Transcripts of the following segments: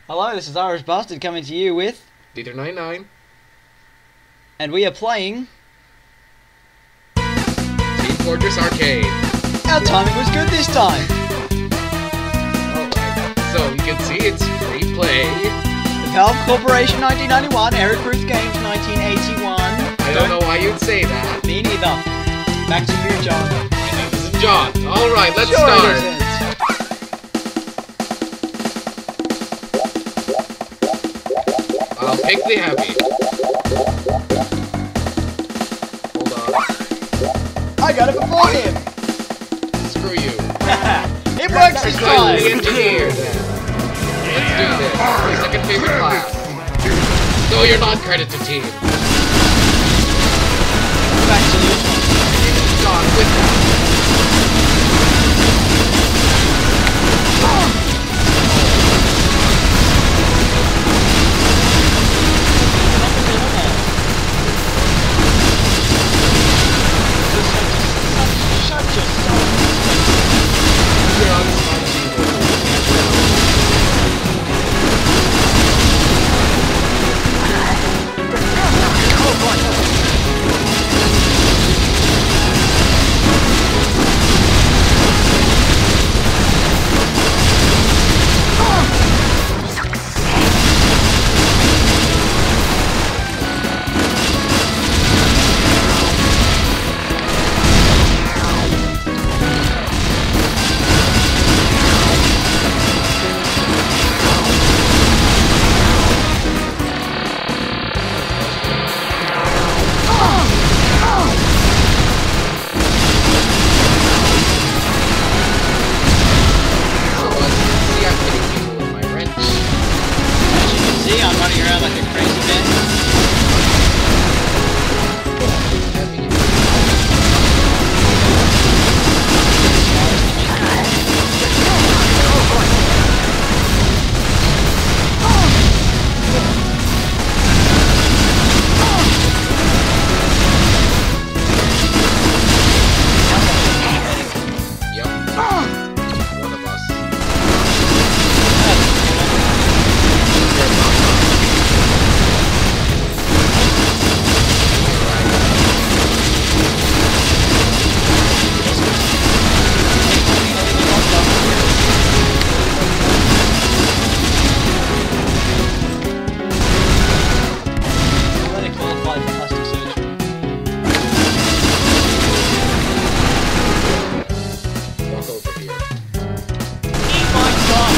Hello, this is Irish Bastard coming to you with Dieter99. and we are playing Team Fortress Arcade. Our timing was good this time. Alright, so you can see it's free play. The Valve Corporation 1991, Eric Ruth Games 1981. I don't know why you'd say that. Me neither. Back to you, John. My name is John. Alright, let's Sure start. it isn't. I'll pick the heavy. Hold on. I got it before him. Screw you. It works this I'm time. the engineer then. Let's do this. My second favorite class. No, you're not credit to team. Back to you. My name is John with that. You're on the spot See, I'm running around like a crazy man. Yep. One of us. Let it qualify for plastic surgery. Walk over here. Eat my God.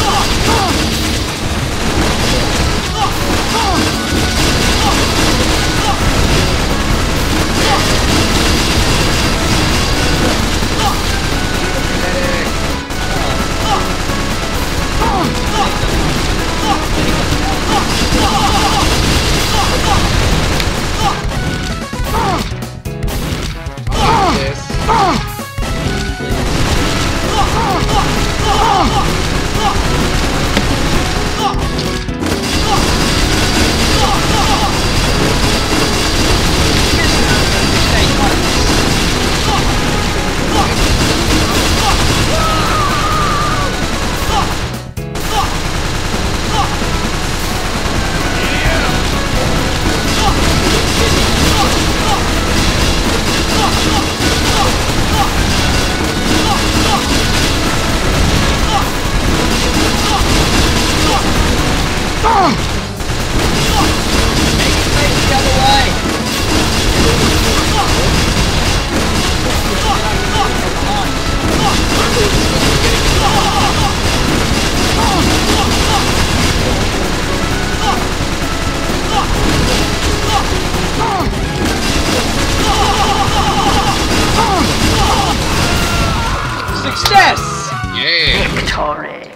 Success! Yeah! Victory.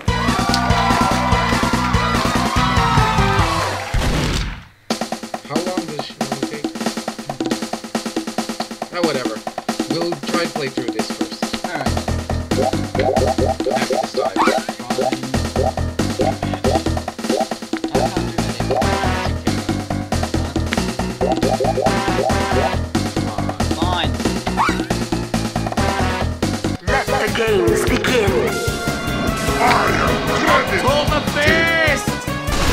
How long does she want to take? Oh, whatever. We'll try and play through this first. Alright. Don't have to decide. Fine. Let the games begin. I am Dragon! Pull the fist!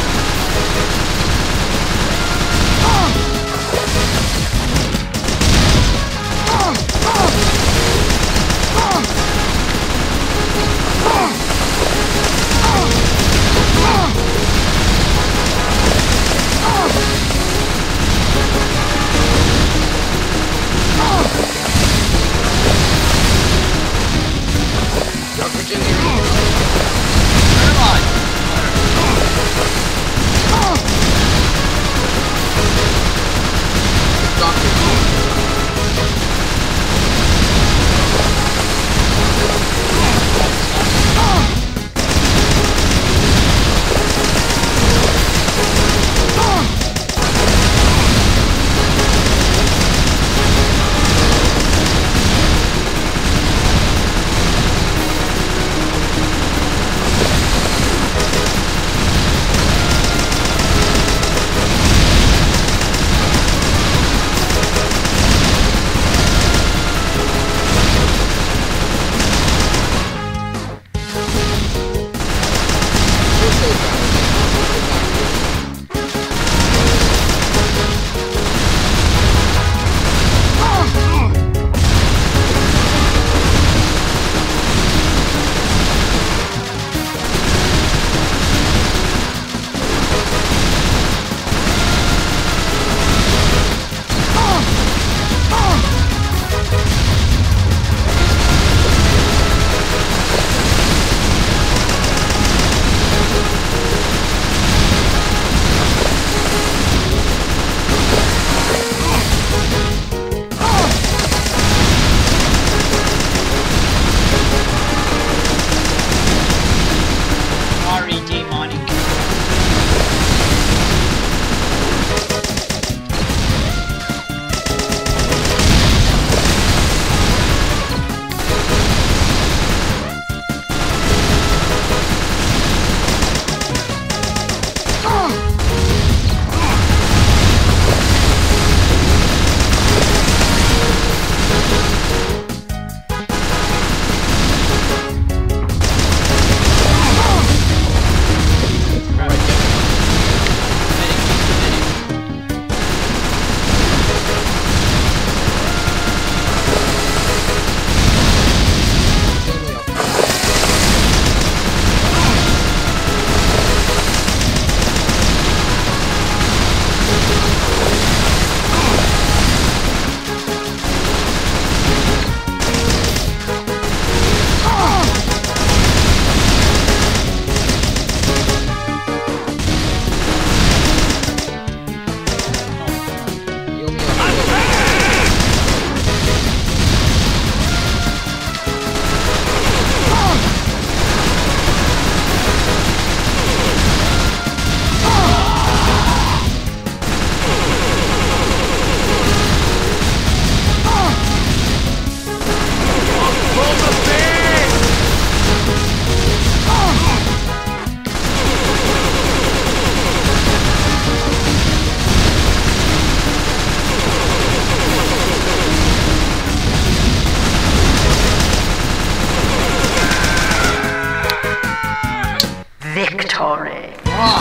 victory.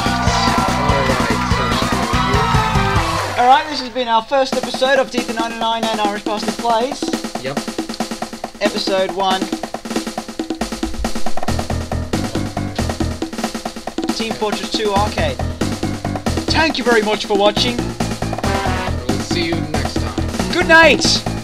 Alright, this has been our first episode of Deeper99 and Irish Bastard Plays. Yep. Episode 1. Team Fortress 2 Arcade. Thank you very much for watching. We'll see you next time. Good night!